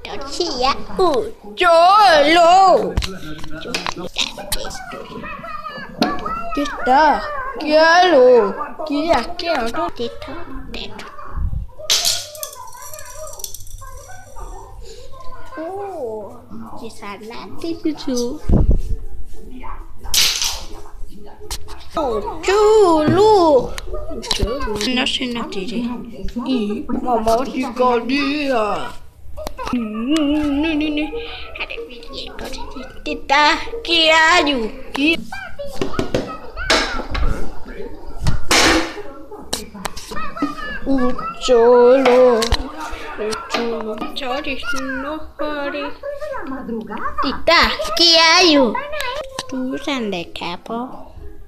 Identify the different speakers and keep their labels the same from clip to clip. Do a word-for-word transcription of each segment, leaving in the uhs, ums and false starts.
Speaker 1: Torcilla. Uh, cholo. Kita, quiero, quiero, quiero. Tito, tito. Oh, di sana tisu. Oh, chulu. Chulu. No se nos tire. Y mamá chica dia. Ni ni ni. Ada video kita quiero. Uh, cholo. Cholo. Chori, no hurry. Tita, quiero. Tú sande capo.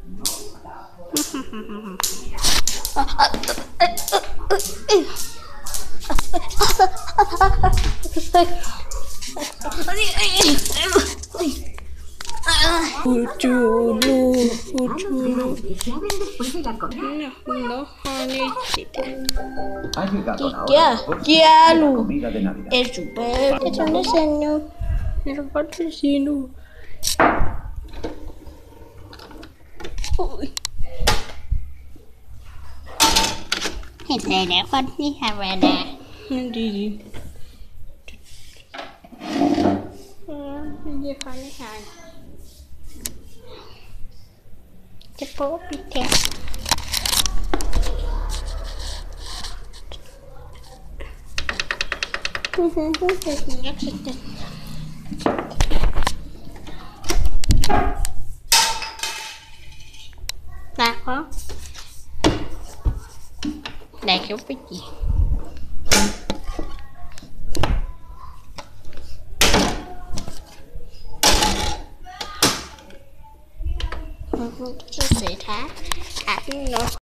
Speaker 1: Chulu, chulu. No, no, honey. ¿Qué? ¿Qué hago? Es súper. Es un diseño. Es un patrocinio. Thế này con đi học về nè. Đi đi. Đi con đi học. Chụp bố bị theo. Lạc không? Đây không biết gì. Sẽ thả thả nó